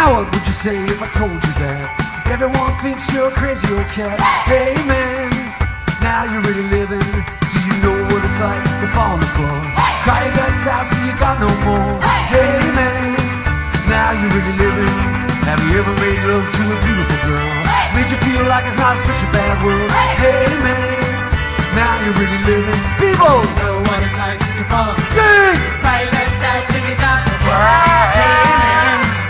Now what would you say if I told you that everyone thinks you're a crazy old cat? Hey man, now you're really living. Do you know what it's like to fall on the floor? Cry your guts out till you got no more. Hey man, now you're really living. Have you ever made love to a beautiful girl? Made you feel like it's not such a bad world? Hey man,